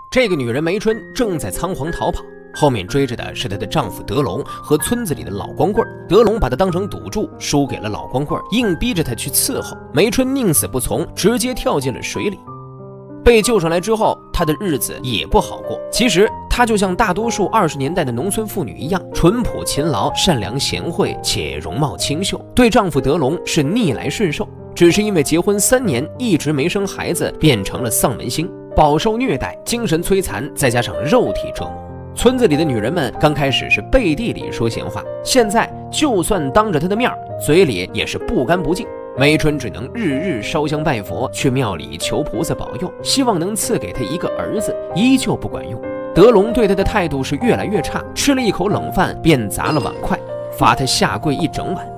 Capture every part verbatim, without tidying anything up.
这个女人梅春正在仓皇逃跑，后面追着的是她的丈夫德龙和村子里的老光棍。德龙把她当成赌注，输给了老光棍，硬逼着她去伺候。梅春宁死不从，直接跳进了水里。被救上来之后，她的日子也不好过。其实她就像大多数二十年代的农村妇女一样，淳朴勤劳、善良贤惠，且容貌清秀，对丈夫德龙是逆来顺受。只是因为结婚三年一直没生孩子，变成了丧门星，饱受虐待，精神摧残，再加上肉体折磨。村子里的女人们刚开始是背地里说闲话，现在就算当着她的面，嘴里也是不干不净。梅春只能日日烧香拜佛，去庙里求菩萨保佑，希望能赐给她一个儿子，依旧不管用。德龙对她的态度是越来越差，吃了一口冷饭便砸了碗筷，罚她下跪一整晚。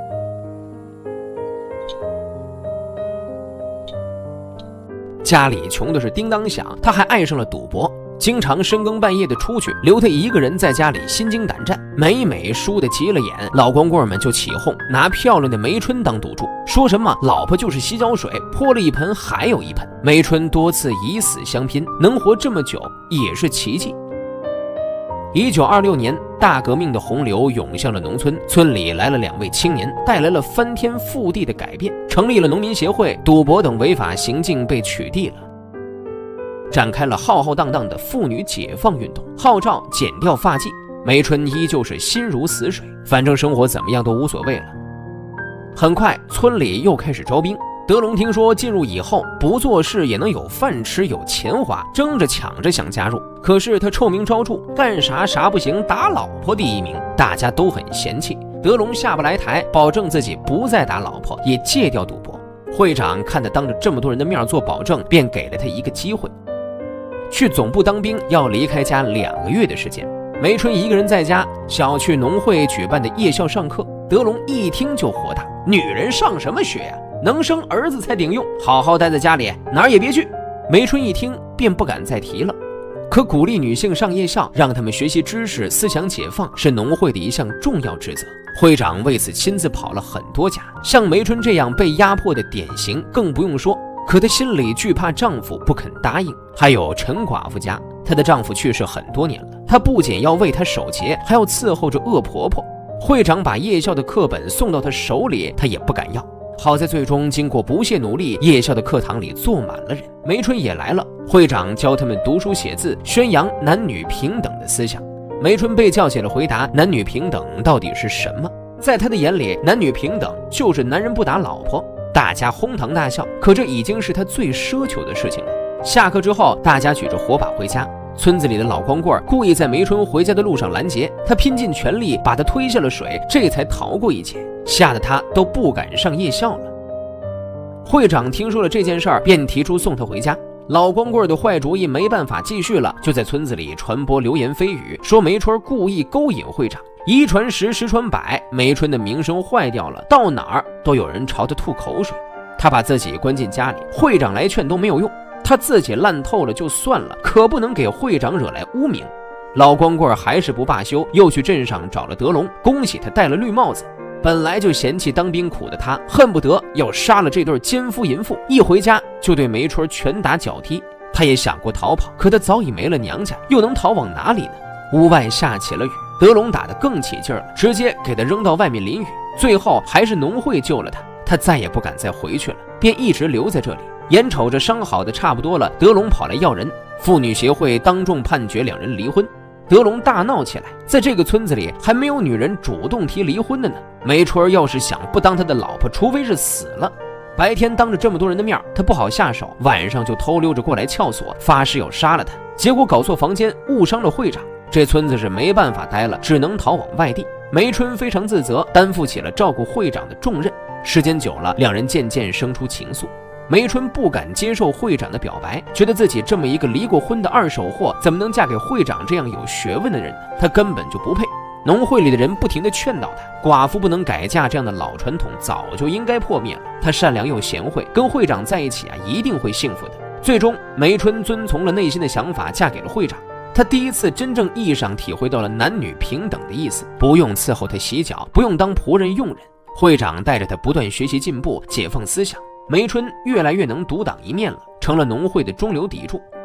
家里穷的是叮当响，他还爱上了赌博，经常深更半夜的出去，留他一个人在家里心惊胆战。每每输得急了眼，老光棍们就起哄，拿漂亮的梅春当赌注，说什么老婆就是洗脚水，泼了一盆还有一盆。梅春多次以死相拼，能活这么久也是奇迹。一九二六年，大革命的洪流涌向了农村，村里来了两位青年，带来了翻天覆地的改变，成立了农民协会，赌博等违法行径被取缔了，展开了浩浩荡荡的妇女解放运动，号召剪掉发髻。梅春依旧是心如死水，反正生活怎么样都无所谓了。很快，村里又开始招兵。德龙听说进入以后不做事也能有饭吃有钱花，争着抢着想加入，可是他臭名昭著，干啥啥不行，打老婆第一名，大家都很嫌弃。德龙下不来台，保证自己不再打老婆，也戒掉赌博。会长看他当着这么多人的面做保证，便给了他一个机会，去总部当兵，要离开家两个月的时间。梅春一个人在家，小区农会举办的夜校上课，德龙一听就火大，女人上什么学呀、啊？能生儿子才顶用，好好待在家里，哪儿也别去。梅春一听便不敢再提了。可鼓励女性上夜校，让她们学习知识、思想解放，是农会的一项重要职责。会长为此亲自跑了很多家，像梅春这样被压迫的典型更不用说。可她心里惧怕丈夫不肯答应。还有陈寡妇家，她的丈夫去世很多年了，她不仅要为她守节，还要伺候着恶婆婆。会长把夜校的课本送到她手里，她也不敢要。好在最终经过不懈努力，夜校的课堂里坐满了人，梅春也来了。会长教他们读书写字，宣扬男女平等的思想。梅春被叫起来回答男女平等到底是什么。在他的眼里，男女平等就是男人不打老婆。大家哄堂大笑，可这已经是他最奢求的事情了。下课之后，大家举着火把回家。村子里的老光棍故意在梅春回家的路上拦截，他拼尽全力把他推下了水，这才逃过一劫，吓得他都不敢上夜校了。会长听说了这件事儿，便提出送他回家。老光棍的坏主意没办法继续了，就在村子里传播流言蜚语，说梅春故意勾引会长。一传十，十传百，梅春的名声坏掉了，到哪儿都有人朝他吐口水。他把自己关进家里，会长来劝都没有用，他自己烂透了就算了，可不能给会长惹来污名。老光棍还是不罢休，又去镇上找了德龙，恭喜他戴了绿帽子。本来就嫌弃当兵苦的他，恨不得要杀了这对奸夫淫妇，一回家就对梅春拳打脚踢。他也想过逃跑，可他早已没了娘家，又能逃往哪里呢？屋外下起了雨，德龙打得更起劲了，直接给他扔到外面淋雨。最后还是农会救了他，他再也不敢再回去了，便一直留在这里。眼瞅着伤好的差不多了，德龙跑来要人，妇女协会当众判决两人离婚。德龙大闹起来，在这个村子里还没有女人主动提离婚的呢。梅春要是想不当他的老婆，除非是死了。白天当着这么多人的面，他不好下手，晚上就偷溜着过来撬锁，发誓要杀了他。结果搞错房间，误伤了会长。这村子是没办法待了，只能逃往外地。梅春非常自责，担负起了照顾会长的重任。时间久了，两人渐渐生出情愫。梅春不敢接受会长的表白，觉得自己这么一个离过婚的二手货，怎么能嫁给会长这样有学问的人呢？她根本就不配。农会里的人不停地劝导她，寡妇不能改嫁这样的老传统早就应该破灭了。她善良又贤惠，跟会长在一起啊，一定会幸福的。最终，梅春遵从了内心的想法，嫁给了会长。她第一次真正意义上体会到了男女平等的意思，不用伺候她洗脚，不用当仆人佣人。会长带着她不断学习进步，解放思想。梅春越来越能独当一面了，成了农会的中流砥柱。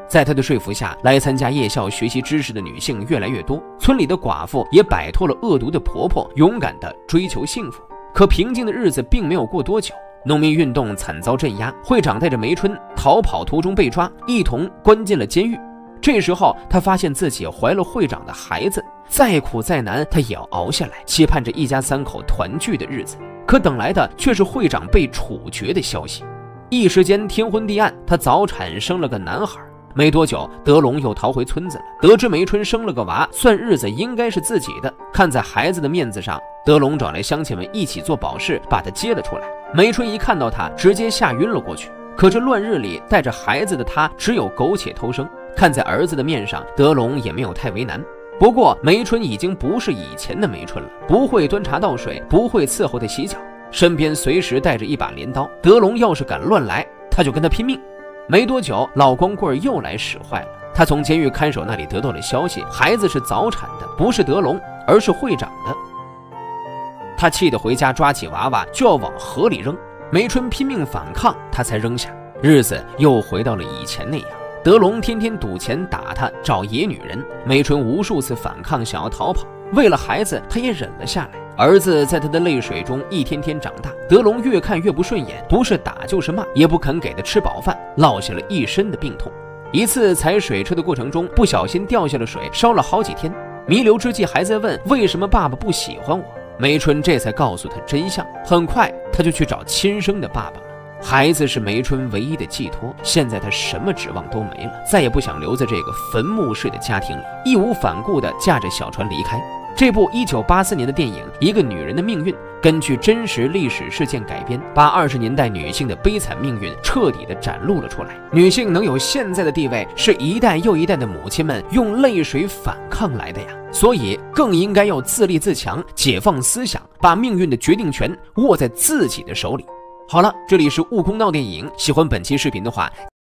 在他的说服下，来参加夜校学习知识的女性越来越多，村里的寡妇也摆脱了恶毒的婆婆，勇敢地追求幸福。可平静的日子并没有过多久，农民运动惨遭镇压，会长带着梅春逃跑途中被抓，一同关进了监狱。这时候他发现自己怀了会长的孩子，再苦再难他也要熬下来，期盼着一家三口团聚的日子。可等来的却是会长被处决的消息。一时间天昏地暗，他早产生了个男孩。没多久，德龙又逃回村子了，得知梅春生了个娃，算日子应该是自己的。看在孩子的面子上，德龙找来乡亲们一起做保释，把他接了出来。梅春一看到他，直接吓晕了过去。可这乱日里带着孩子的他，只有苟且偷生。看在儿子的面上，德龙也没有太为难。不过梅春已经不是以前的梅春了，不会端茶倒水，不会伺候他洗脚，身边随时带着一把镰刀。德龙要是敢乱来，他就跟他拼命。没多久，老光棍又来使坏了。他从监狱看守那里得到了消息，孩子是早产的，不是德龙，而是会长的。他气得回家抓起娃娃就要往河里扔，梅春拼命反抗，他才扔下。日子又回到了以前那样。德龙天天赌钱打他，找野女人。梅春无数次反抗，想要逃跑，为了孩子，他也忍了下来。儿子在他的泪水中一天天长大，德龙越看越不顺眼，不是打就是骂，也不肯给他吃饱饭，落下了一身的病痛。一次踩水车的过程中，不小心掉下了水，烧了好几天。弥留之际还在问为什么爸爸不喜欢我。梅春这才告诉他真相。很快他就去找亲生的爸爸了。孩子是梅春唯一的寄托，现在他什么指望都没了，再也不想留在这个坟墓式的家庭里，义无反顾地驾着小船离开。这部一九八四年的电影《一个女人的命运》根据真实历史事件改编，把二十年代女性的悲惨命运彻底地展露了出来。女性能有现在的地位，是一代又一代的母亲们用泪水反抗来的呀，所以更应该要自立自强，解放思想，把命运的决定权握在自己的手里。好了，这里是悟空闹电影，喜欢本期视频的话，